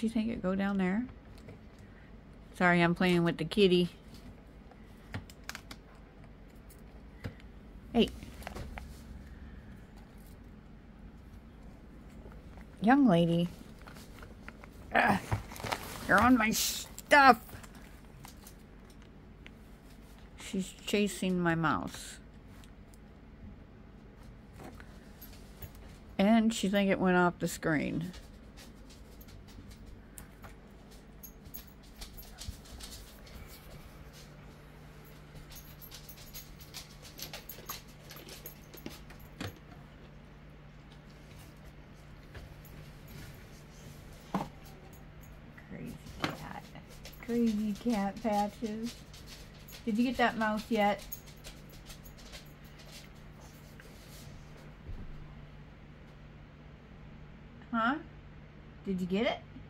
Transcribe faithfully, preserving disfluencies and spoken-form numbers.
she think it go down there? Sorry, I'm playing with the kitty. Hey. Young lady. Ugh, you're on my stuff. She's chasing my mouse. And she think it went off the screen. Crazy cat. Crazy cat Patches. Did you get that mouse yet? Huh? Did you get it?